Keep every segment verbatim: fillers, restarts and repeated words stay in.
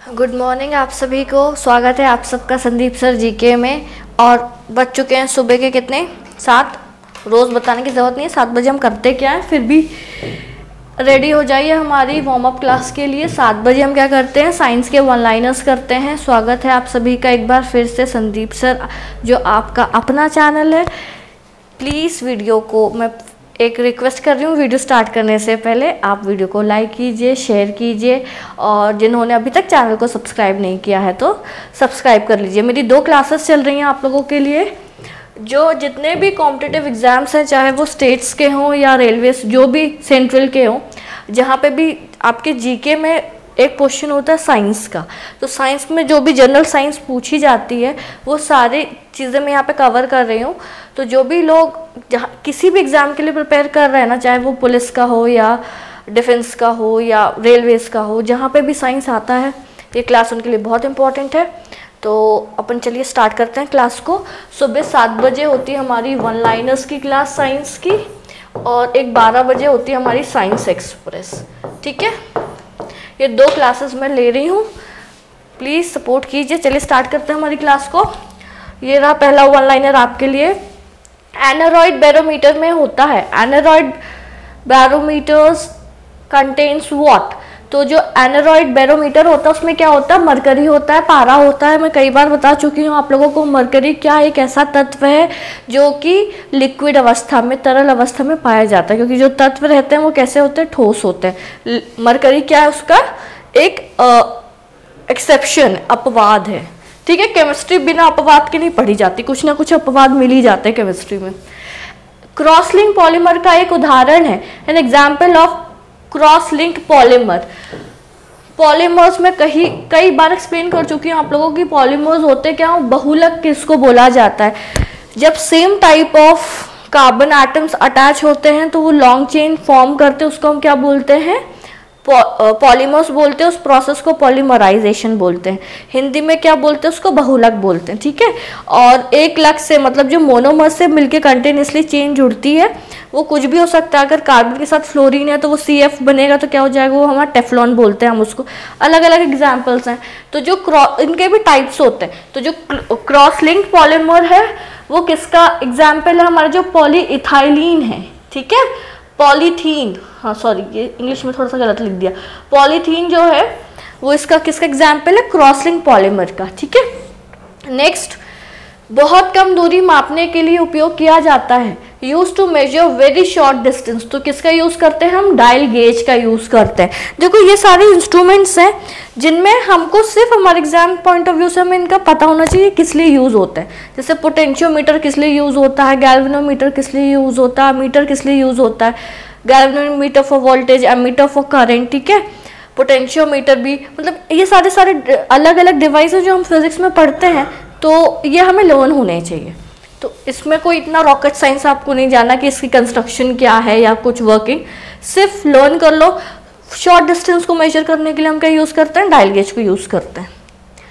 Good morning आप सभी को। स्वागत है आप सबका संदीप सर जीके में। और बज चुके हैं सुबह के कितने सात। रोज़ बताने की ज़रूरत नहीं है सात बजे हम करते क्या है, फिर भी रेडी हो जाइए हमारी वार्म अप क्लास के लिए। सात बजे हम क्या करते हैं, साइंस के वन लाइनर्स करते हैं। स्वागत है आप सभी का एक बार फिर से संदीप सर जो आपका अपना चैनल है। प्लीज़ वीडियो को मैं एक रिक्वेस्ट कर रही हूँ, वीडियो स्टार्ट करने से पहले आप वीडियो को लाइक कीजिए, शेयर कीजिए, और जिन्होंने अभी तक चैनल को सब्सक्राइब नहीं किया है तो सब्सक्राइब कर लीजिए। मेरी दो क्लासेस चल रही हैं आप लोगों के लिए, जो जितने भी कॉम्पिटिटिव एग्ज़ाम्स हैं, चाहे वो स्टेट्स के हों या रेलवेज, जो भी सेंट्रल के हों, जहाँ पे भी आपके जीके में एक क्वेश्चन होता है साइंस का, तो साइंस में जो भी जनरल साइंस पूछी जाती है वो सारी चीज़ें मैं यहाँ पे कवर कर रही हूँ। तो जो भी लोग जहाँ किसी भी एग्ज़ाम के लिए प्रिपेयर कर रहे हैं ना, चाहे वो पुलिस का हो या डिफेंस का हो या रेलवेज़ का हो, जहाँ पे भी साइंस आता है ये क्लास उनके लिए बहुत इंपॉर्टेंट है। तो अपन चलिए स्टार्ट करते हैं क्लास को। सुबह सात बजे होती है हमारी वन लाइनर्स की क्लास साइंस की, और एक बारह बजे होती है हमारी साइंस एक्सप्रेस। ठीक है, ये दो क्लासेस मैं ले रही हूँ, प्लीज़ सपोर्ट कीजिए। चलिए स्टार्ट करते हैं हमारी क्लास को। ये रहा पहला वन लाइनर आपके लिए। एनेरॉइड बैरोमीटर में होता है, एनेरॉइड बैरोमीटर्स कंटेन्स व्हाट। तो जो एनेरॉइड बैरोमीटर होता है उसमें क्या होता है, मरकरी होता है, पारा होता है। मैं कई बार बता चुकी हूँ आप लोगों को, मरकरी क्या एक ऐसा तत्व है जो कि लिक्विड अवस्था में, तरल अवस्था में पाया जाता है, क्योंकि जो तत्व रहते हैं वो कैसे होते हैं, ठोस होते हैं। मरकरी क्या है, उसका एक एक्सेप्शन, अपवाद है। ठीक है, केमिस्ट्री बिना अपवाद के नहीं पढ़ी जाती, कुछ ना कुछ अपवाद मिल ही जाते हैं केमिस्ट्री में। क्रॉस लिंक पॉलीमर का एक उदाहरण है, an example of cross link polymer. Polymers में कहीं कई बार एक्सप्लेन कर चुकी हूँ आप लोगों की, पॉलीमर्स होते क्या हो, बहुलक किसको बोला जाता है। जब same type of carbon atoms attach होते हैं तो वो लॉन्ग चेन फॉर्म करते हैं, उसको हम क्या बोलते हैं, पॉलीमर्स बोलते हैं। उस प्रोसेस को पॉलीमराइजेशन बोलते हैं। हिंदी में क्या बोलते हैं, उसको बहुलक बोलते हैं। ठीक है, और एक लक से मतलब जो मोनोमर से मिलके कंटिन्यूसली चेन जुड़ती है, वो कुछ भी हो सकता है। अगर कार्बन के साथ फ्लोरीन है तो वो सी एफ बनेगा, तो क्या हो जाएगा, वो हमारा टेफ्लॉन बोलते हैं हम उसको। अलग अलग एग्जाम्पल्स हैं। तो जो क्रॉस, इनके भी टाइप्स होते हैं। तो जो क्रॉस लिंक पॉलीमर है वो किसका एग्जाम्पल है, हमारा जो पॉलीइथाइलिन है। ठीक है, पॉलीथीन, हाँ सॉरी ये इंग्लिश में थोड़ा सा गलत लिख दिया। पॉलीथीन जो है वो इसका किसका एग्जाम्पल है, क्रॉस लिंक पॉलीमर का। ठीक है, नेक्स्ट, बहुत कम दूरी मापने के लिए उपयोग किया जाता है, use to measure very short distance. तो किसका यूज करते हैं हम, डायल गेज का यूज करते हैं। देखो ये सारे इंस्ट्रूमेंट्स हैं जिनमें हमको सिर्फ हमारे एग्जाम पॉइंट ऑफ व्यू से हमें इनका पता होना चाहिए किस लिए यूज होता है। जैसे पोटेंशियोमीटर किस लिए यूज होता है, गैल्वेनोमीटर किस लिए यूज होता है, मीटर किस लिए यूज होता है, galvanometer for voltage, ammeter for current. ठीक है, पोटेंशियोमीटर भी, मतलब ये सारे सारे अलग अलग डिवाइस है जो हम फिजिक्स में पढ़ते हैं, तो ये हमें लर्न होने चाहिए। तो इसमें कोई इतना रॉकेट साइंस आपको नहीं जाना कि इसकी कंस्ट्रक्शन क्या है या कुछ वर्किंग, सिर्फ लर्न कर लो। शॉर्ट डिस्टेंस को मेजर करने के लिए हम क्या यूज़ करते हैं, डायल गेज को यूज़ करते हैं,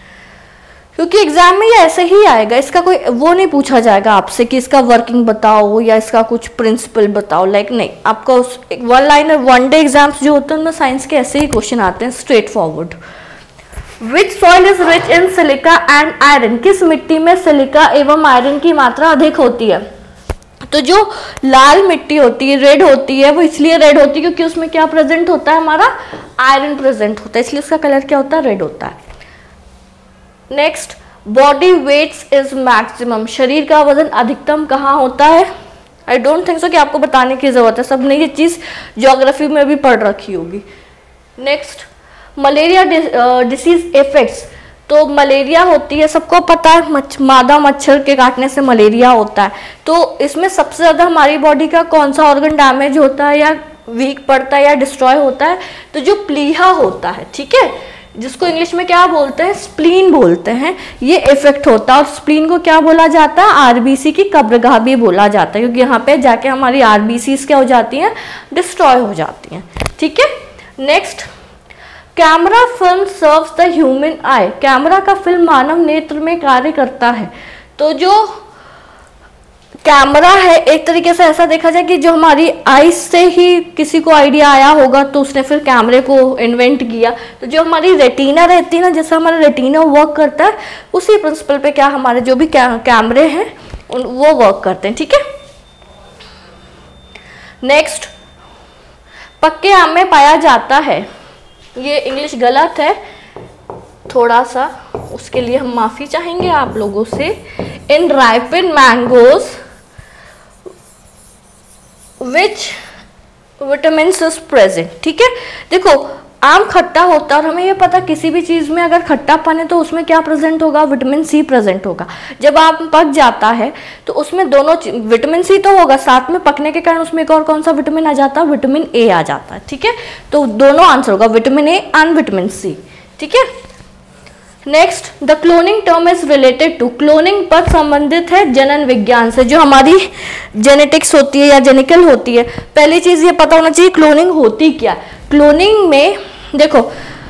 क्योंकि एग्जाम में ये ऐसे ही आएगा। इसका कोई वो नहीं पूछा जाएगा आपसे कि इसका वर्किंग बताओ या इसका कुछ प्रिंसिपल बताओ, लाइक नहीं, आपका उस one liner one day exams जो होते हैं उनमें साइंस के ऐसे ही क्वेश्चन आते हैं, straightforward. Which soil is rich in silica and iron? किस मिट्टी में सिलिका एवं आयरन की मात्रा अधिक होती है। तो जो लाल मिट्टी होती है, रेड होती है, वो इसलिए रेड होती है क्योंकि उसमें क्या प्रेजेंट होता है, हमारा आयरन प्रेजेंट होता है, इसलिए उसका कलर क्या होता है, रेड होता है। Next, body weights is maximum. शरीर का वजन अधिकतम कहाँ होता है। आई डोंट थिंक सो कि आपको बताने की जरूरत है, सबने ये चीज़ ज्योग्राफी में भी पढ़ रखी होगी। Next, malaria disease effects. तो मलेरिया होती है, सबको पता है, मच्छ मादा मच्छर के काटने से मलेरिया होता है। तो इसमें सबसे ज़्यादा हमारी बॉडी का कौन सा ऑर्गन डैमेज होता है या वीक पड़ता है या डिस्ट्रॉय होता है, तो जो प्लीहा होता है। ठीक है, जिसको इंग्लिश में क्या बोलते हैं, स्प्लीन बोलते हैं, ये इफेक्ट होता है। और स्प्लीन को क्या बोला जाता है, आरबीसी की कब्रगाह भी बोला जाता है, क्योंकि यहाँ पे जाके हमारी आरबीसीज क्या हो जाती हैं, डिस्ट्रॉय हो जाती हैं। ठीक है, next, camera film serves the human eye. Camera का फिल्म मानव नेत्र में कार्य करता है। तो जो कैमरा है, एक तरीके से ऐसा देखा जाए कि जो हमारी आईज से ही किसी को आइडिया आया होगा तो उसने फिर कैमरे को इन्वेंट किया। तो जो हमारी रेटिना रहती है ना, जैसे हमारा रेटिना वर्क करता है, उसी प्रिंसिपल पे क्या हमारे जो भी कैमरे हैं वो वर्क करते हैं, ठीक है। नेक्स्ट, पक्के आम में पाया जाता है, ये इंग्लिश गलत है थोड़ा सा, उसके लिए हम माफ़ी चाहेंगे आप लोगों से। In ripened mangoes which vitamin is present, ठीक है। देखो आम खट्टा होता है और हमें ये पता किसी भी चीज़ में अगर खट्टापन है तो उसमें क्या प्रेजेंट होगा, विटामिन सी प्रेजेंट होगा। जब आम पक जाता है तो उसमें दोनों विटामिन सी तो होगा, साथ में पकने के कारण उसमें एक और कौन सा विटामिन आ जाता है, विटामिन ए आ जाता है, ठीक है। तो दोनों आंसर होगा, vitamin A and vitamin C, ठीक है। Next, the cloning term is related to, cloning पर संबंधित है जनन विज्ञान से, जो हमारी जेनेटिक्स होती है या जेनिकल होती है। पहली चीज ये पता होना चाहिए क्लोनिंग होती क्या। क्लोनिंग में देखो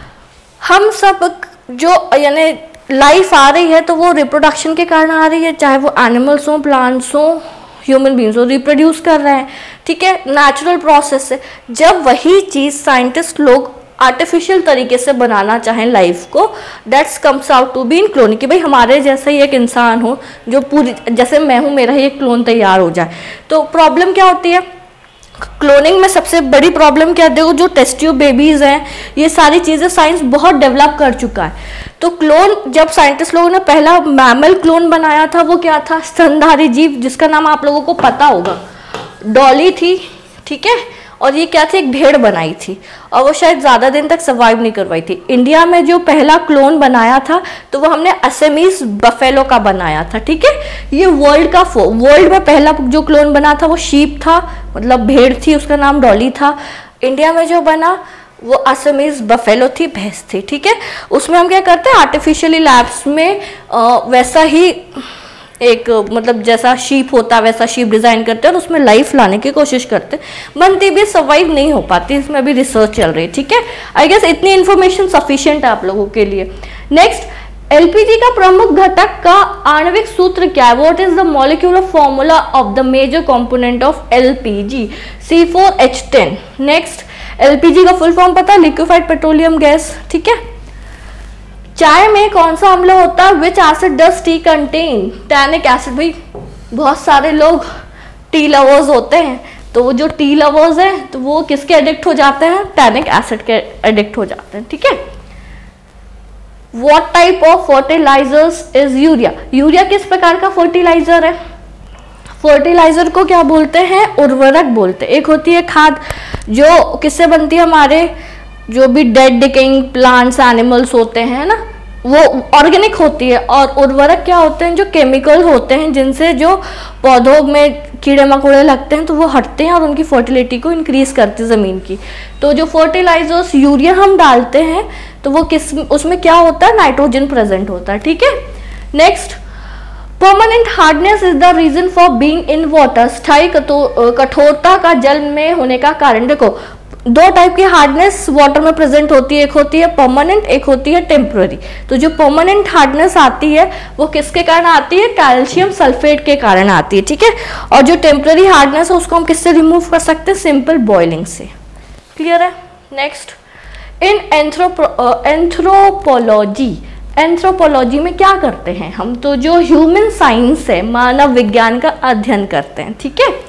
हम सब जो यानी लाइफ आ रही है तो वो रिप्रोडक्शन के कारण आ रही है, चाहे वो एनिमल्स हो, प्लांट्स हो, ह्यूमन बींग्स हो, रिप्रोड्यूस कर रहे हैं, ठीक है, नेचुरल प्रोसेस से। जब वही चीज साइंटिस्ट लोग आर्टिफिशियल तरीके से बनाना चाहें लाइफ को, that's comes out to be in cloning, कि भाई हमारे जैसा ही एक इंसान हो जो पूरी, जैसे मैं हूँ, मेरा ही एक क्लोन तैयार हो जाए। तो प्रॉब्लम क्या होती है क्लोनिंग में, सबसे बड़ी प्रॉब्लम क्या है, देखो जो टेस्ट ट्यूब बेबीज हैं, ये सारी चीज़ें साइंस बहुत डेवलप कर चुका है। तो क्लोन, जब साइंटिस्ट लोगों ने पहला मैमल क्लोन बनाया था वो क्या था, स्तनधारी जीव, जिसका नाम आप लोगों को पता होगा, डॉली थी, ठीक है। और ये क्या थी, एक भेड़ बनाई थी और वो शायद ज़्यादा दिन तक सर्वाइव नहीं करवाई थी। इंडिया में जो पहला क्लोन बनाया था तो वो हमने असमीज बफेलो का बनाया था, ठीक है। ये वर्ल्ड का वर्ल्ड में पहला जो क्लोन बना था वो शीप था, मतलब भेड़ थी, उसका नाम डॉली था। इंडिया में जो बना वो असमीज बफेलो थी, भैंस थी, ठीक है। उसमें हम क्या करते हैं, आर्टिफिशियली लैब्स में आ, वैसा ही एक मतलब जैसा शीप होता है वैसा शीप डिज़ाइन करते हैं और उसमें लाइफ लाने की कोशिश करते हैं, बनती भी, सर्वाइव नहीं हो पाती, इसमें भी रिसर्च चल रही है, ठीक है। आई गेस इतनी इन्फॉर्मेशन सफिशिएंट है आप लोगों के लिए। नेक्स्ट, एलपीजी का प्रमुख घटक का आणविक सूत्र क्या है, what is the molecular formula of the major component of LPG, C four H ten. Next, LPG का फुल फॉर्म पता है, लिक्विफाइड पेट्रोलियम गैस, ठीक है। चाय में कौन सा अम्ल होता है, which acid does tea contain, tannic acid. भाई बहुत सारे लोग टी लवर्स होते हैं, तो वो जो टी लवर्स हैं तो वो किसके एडिक्ट हो जाते हैं, टैनिक एसिड के एडिक्ट हो जाते हैं, ठीक है। What type of fertilizers is urea, urea किस प्रकार का फर्टिलाइजर है, फर्टिलाइजर को क्या बोलते हैं, उर्वरक बोलते हैं। एक होती है खाद, जो किससे बनती है, हमारे जो भी डेड डिकेइंग प्लांट्स एनिमल्स होते हैं ना, वो ऑर्गेनिक होती है। और उर्वरक क्या होते हैं, जो केमिकल होते हैं जिनसे जो पौधों में कीड़े मकोड़े लगते हैं तो वो हटते हैं और उनकी फर्टिलिटी को इंक्रीज करते हैं ज़मीन की। तो जो फर्टिलाइजर्स यूरिया हम डालते हैं तो वो किस, उसमें क्या होता है, नाइट्रोजन प्रेजेंट होता है, ठीक है। Next, permanent hardness is the reason for being in water, स्थायी कठोरता का जल में होने का कारण। देखो दो टाइप की हार्डनेस वाटर में प्रेजेंट होती है, एक होती है परमानेंट, एक होती है टेम्पररी। तो जो परमानेंट हार्डनेस आती है वो किसके कारण आती है, कैल्शियम सल्फेट के कारण आती है, ठीक है। और जो टेम्पररी हार्डनेस है उसको हम किससे रिमूव कर सकते हैं, सिंपल बॉइलिंग से। क्लियर है। नेक्स्ट, इन एंथ्रोपोलॉजी, एंथ्रोपोलॉजी में क्या करते हैं हम, तो जो ह्यूमन साइंस है, मानव विज्ञान का अध्ययन करते हैं, ठीक है।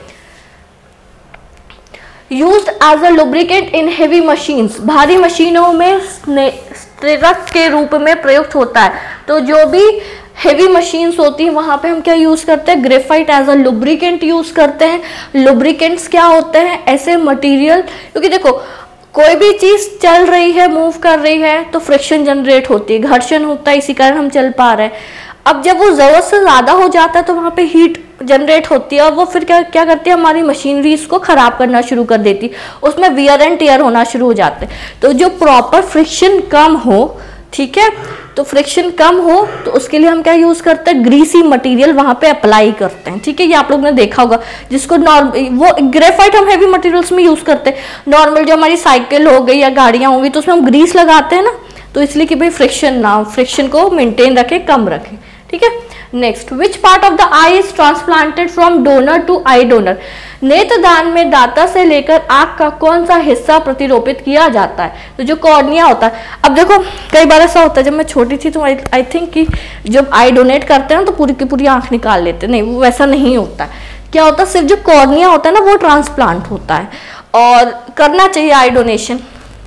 Used as a lubricant in heavy machines, भारी मशीनों में स्त्रीरक के रूप में प्रयुक्त होता है। तो जो भी हेवी मशीन्स होती हैं वहां पे हम क्या यूज करते हैं, graphite as a lubricant use करते हैं। लुब्रिकेंट्स क्या होते हैं, ऐसे मटेरियल, क्योंकि देखो कोई भी चीज चल रही है, मूव कर रही है तो फ्रिक्शन जनरेट होती है, घर्षण होता है, इसी कारण हम चल पा रहे हैं। अब जब वो जरूरत से ज्यादा हो जाता है तो वहां पे हीट जनरेट होती है और वो फिर क्या क्या करती है, हमारी मशीनरीज को खराब करना शुरू कर देती, उसमें वियर एंड टियर होना शुरू हो जाते हैं। तो जो प्रॉपर फ्रिक्शन कम हो, ठीक है, तो फ्रिक्शन कम हो तो उसके लिए हम क्या यूज करते हैं, ग्रीसी मटेरियल वहां पे अप्लाई करते हैं, ठीक है। ये आप लोग ने देखा होगा, जिसको नॉर्मल वो ग्रेफाइट हम हेवी मटेरियल्स में यूज करते हैं। नॉर्मल जो हमारी साइकिल हो गई या गाड़ियां होंगी तो उसमें हम ग्रीस लगाते हैं ना, तो इसलिए कि भाई फ्रिक्शन ना, फ्रिक्शन को मेंटेन रखे, कम रखे, ठीक है। Next, which part of the eye is transplanted from donor to eye donor? नेत्रदान में दाता से लेकर आंख का कौन सा हिस्सा प्रतिरोपित किया जाता है? तो जो कॉर्निया होता है, अब देखो कई बार ऐसा होता है, जब मैं छोटी थी तो आई थिंक कि जब आई डोनेट करते हैं तो पूरी की पूरी आंख निकाल लेते हैं, नहीं वो वैसा नहीं होता है। क्या होता है, सिर्फ जो कॉर्निया होता है ना वो ट्रांसप्लांट होता है, और करना चाहिए eye donation.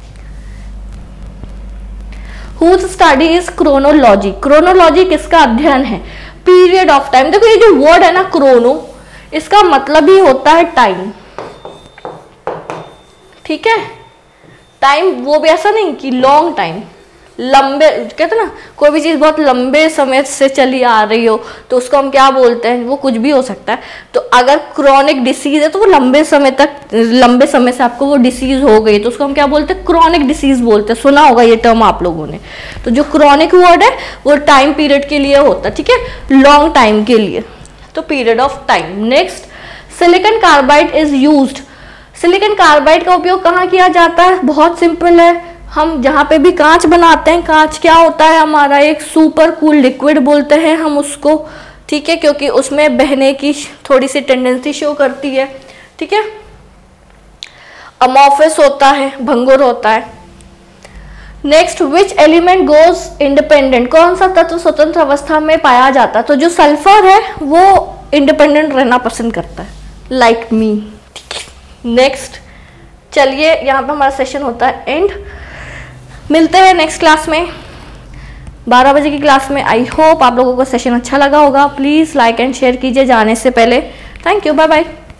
Whose study is chronology? Chronology किसका अध्ययन है? Period of time. देखो ये जो वर्ड है ना क्रोनो, इसका मतलब ही होता है टाइम, ठीक है। टाइम वो भी ऐसा नहीं कि लॉन्ग टाइम, लंबे, कहते ना कोई भी चीज़ बहुत लंबे समय से चली आ रही हो तो उसको हम क्या बोलते हैं, वो कुछ भी हो सकता है। तो अगर क्रॉनिक डिसीज है तो वो लंबे समय तक, लंबे समय से आपको वो डिसीज हो गई तो उसको हम क्या बोलते हैं, क्रॉनिक डिसीज बोलते हैं। सुना होगा ये टर्म आप लोगों ने। तो जो क्रॉनिक वर्ड है वो टाइम पीरियड के लिए होता है, ठीक है, लॉन्ग टाइम के लिए, तो period of time. Next, silicon carbide is used. Silicon carbide का उपयोग कहाँ किया जाता है? बहुत सिंपल है, हम जहाँ पे भी कांच बनाते हैं, कांच क्या होता है हमारा, एक सुपर कूल लिक्विड बोलते हैं हम उसको, ठीक है, क्योंकि उसमें बहने की थोड़ी सी टेंडेंसी शो करती है, ठीक है। अमॉर्फस होता है, भंगुर होता है। Next, which element goes independent? कौन सा तत्व स्वतंत्र अवस्था में पाया जाता है? तो जो सल्फर है वो इंडिपेंडेंट रहना पसंद करता है, लाइक मी, ठीक है। नेक्स्ट, चलिए यहाँ पे हमारा सेशन होता है एंड। मिलते हैं नेक्स्ट क्लास में, बारह बजे की क्लास में। आई होप आप लोगों को सेशन अच्छा लगा होगा। प्लीज़ लाइक एंड शेयर कीजिए जाने से पहले। Thank you, bye bye.